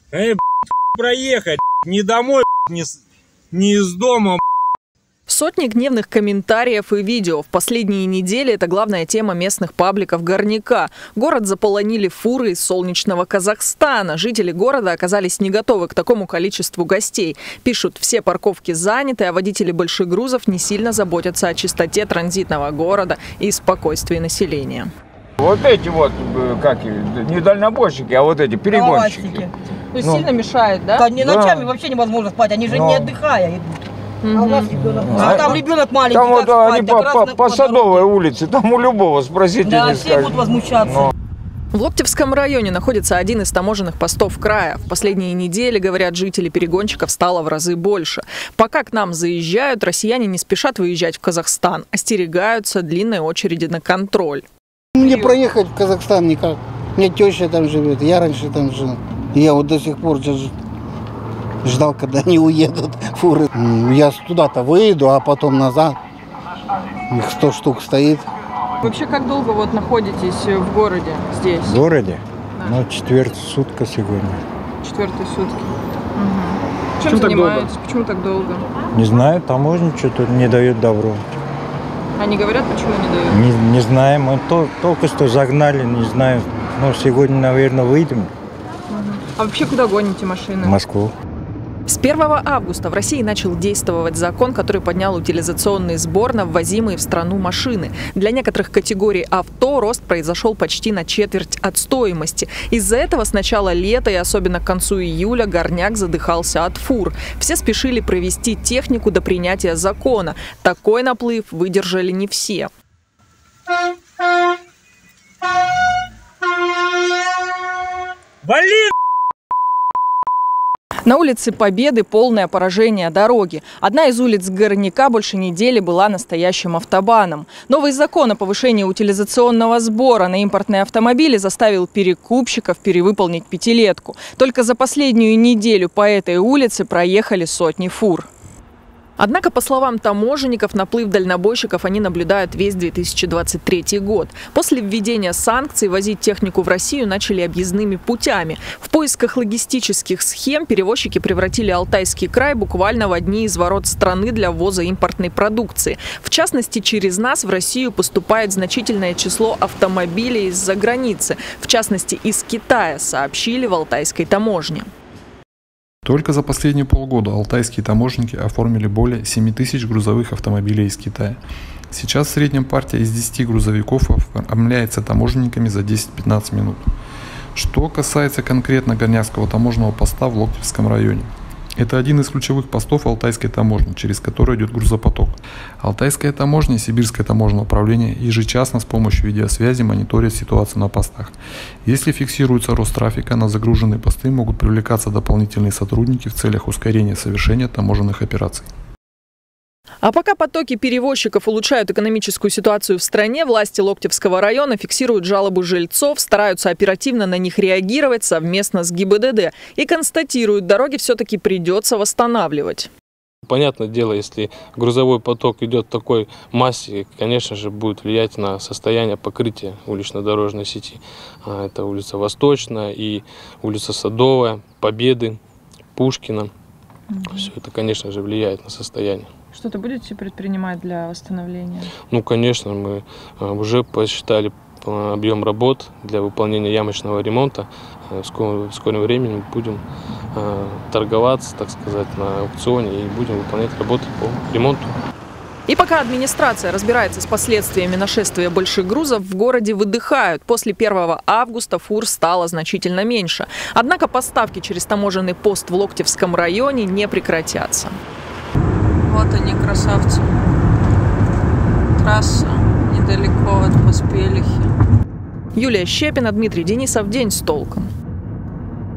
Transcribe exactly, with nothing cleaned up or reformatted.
Эй, проехать, не домой, не, не из дома. Сотни гневных комментариев и видео. В последние недели это главная тема местных пабликов Горняка. Город заполонили фуры из солнечного Казахстана. Жители города оказались не готовы к такому количеству гостей. Пишут, все парковки заняты, а водители больших грузов не сильно заботятся о чистоте транзитного города и спокойствии населения. Вот эти вот, как не дальнобойщики, а вот эти перегонщики. То есть ну, сильно мешает, да? Да, не ночами да. Вообще невозможно спать, они же Но. не отдыхая идут. Mm-hmm. А у нас ребенок, а там ребенок маленький. Там вот спать, они по, по, по Садовой улице, там у любого спросите, да, не все скажут. будут возмущаться. Но. В Локтевском районе находится один из таможенных постов края. В последние недели, говорят жители, перегонщиков стало в разы больше. Пока к нам заезжают, россияне не спешат выезжать в Казахстан, остерегаются длинной очереди на контроль. Мне проехать в Казахстан никак. У меня теща там живет, я раньше там жил. Я вот до сих пор ждал, когда они уедут, фуры. Я туда-то выйду, а потом назад. Их сто штук стоит. Вообще, как долго вот находитесь в городе здесь? В городе? Да. Ну, четвертая сутка сегодня. Четвертые сутки. Угу. Чем занимаетесь? Почему так долго? Не знаю, таможня что-то не дает добро. Они говорят, почему не дают? Не, не знаем, мы то, только что загнали, не знаю. Но сегодня, наверное, выйдем. Угу. А вообще куда гоните машины? В Москву. С первого августа в России начал действовать закон, который поднял утилизационный сбор на ввозимые в страну машины. Для некоторых категорий авто рост произошел почти на четверть от стоимости. Из-за этого с начала лета и особенно к концу июля Горняк задыхался от фур. Все спешили провести технику до принятия закона. Такой наплыв выдержали не все. Блин! На улице Победы полное поражение дороги. Одна из улиц Горняка больше недели была настоящим автобаном. Новый закон о повышении утилизационного сбора на импортные автомобили заставил перекупщиков перевыполнить пятилетку. Только за последнюю неделю по этой улице проехали сотни фур. Однако, по словам таможенников, наплыв дальнобойщиков они наблюдают весь две тысячи двадцать третий год. После введения санкций возить технику в Россию начали объездными путями. В поисках логистических схем перевозчики превратили Алтайский край буквально в одни из ворот страны для ввоза импортной продукции. В частности, через нас в Россию поступает значительное число автомобилей из-за границы, в частности, из Китая, сообщили в Алтайской таможне. Только за последние полгода алтайские таможенники оформили более семи тысяч грузовых автомобилей из Китая. Сейчас в среднем партия из десяти грузовиков оформляется таможенниками за десять-пятнадцать минут. Что касается конкретно Горнякского таможенного поста в Локтевском районе. Это один из ключевых постов Алтайской таможни, через который идет грузопоток. Алтайская таможня и Сибирское таможенное управление ежечасно с помощью видеосвязи мониторят ситуацию на постах. Если фиксируется рост трафика, на загруженные посты могут привлекаться дополнительные сотрудники в целях ускорения совершения таможенных операций. А пока потоки перевозчиков улучшают экономическую ситуацию в стране, власти Локтевского района фиксируют жалобы жильцов, стараются оперативно на них реагировать совместно с ГИБДД и констатируют, дороги все-таки придется восстанавливать. Понятное дело, если грузовой поток идет в такой массе, конечно же, будет влиять на состояние покрытия улично-дорожной сети. Это улица Восточная и улица Садовая, Победы, Пушкина. Mm-hmm. Все это, конечно же, влияет на состояние. Что-то будете предпринимать для восстановления? Ну, конечно, мы уже посчитали объем работ для выполнения ямочного ремонта. В скором, в скором времени будем торговаться, так сказать, на аукционе и будем выполнять работы по ремонту. И пока администрация разбирается с последствиями нашествия больших грузов, в городе выдыхают. После первого августа фур стало значительно меньше. Однако поставки через таможенный пост в Локтевском районе не прекратятся. Вот они, красавцы. Трасса недалеко от Поспелихи. Юлия Щепина, Дмитрий Денисов. День с толком.